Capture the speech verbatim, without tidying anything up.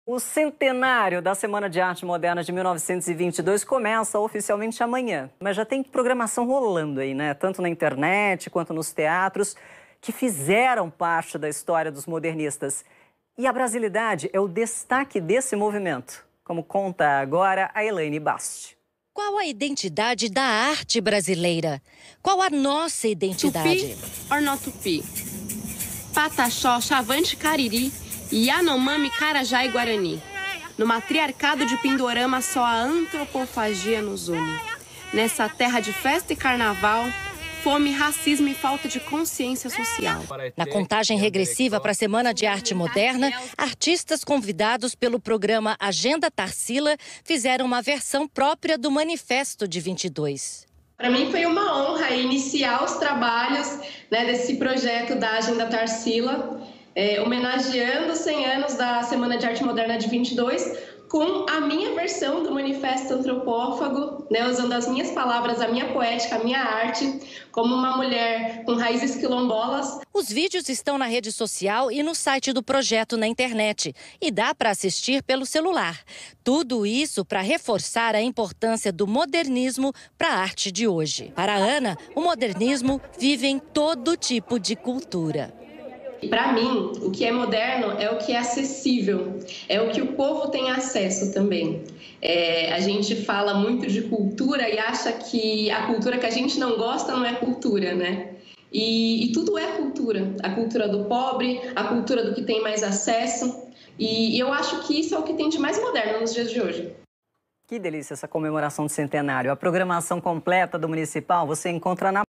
O centenário da Semana de Arte Moderna de mil novecentos e vinte e dois começa oficialmente amanhã. Mas já tem programação rolando aí, né? Tanto na internet quanto nos teatros, que fizeram parte da história dos modernistas. E a brasilidade é o destaque desse movimento, como conta agora a Elaine Basti. Qual a identidade da arte brasileira? Qual a nossa identidade? Tupi or not tupi? Pataxó, Chavante, Cariri, Yanomami, Carajá e Guarani. No matriarcado de Pindorama, só a antropofagia nos une. Nessa terra de festa e carnaval, fome, racismo e falta de consciência social. Na contagem regressiva para a Semana de Arte Moderna, artistas convidados pelo programa Agenda Tarsila fizeram uma versão própria do Manifesto de vinte e dois. Para mim foi uma honra iniciar os trabalhos, né, desse projeto da Agenda Tarsila, é, homenageando os cem anos da Semana de Arte Moderna de vinte e dois, com a minha versão do Manifesto Antropófago, né, usando as minhas palavras, a minha poética, a minha arte, como uma mulher com raízes quilombolas. Os vídeos estão na rede social e no site do projeto na internet. E dá para assistir pelo celular. Tudo isso para reforçar a importância do modernismo para a arte de hoje. Para a Ana, o modernismo vive em todo tipo de cultura. Para mim, o que é moderno é o que é acessível, é o que o povo tem acesso também. É, a gente fala muito de cultura e acha que a cultura que a gente não gosta não é cultura, né? E, e tudo é cultura. A cultura do pobre, a cultura do que tem mais acesso. E, e eu acho que isso é o que tem de mais moderno nos dias de hoje. Que delícia essa comemoração do centenário. A programação completa do Municipal você encontra na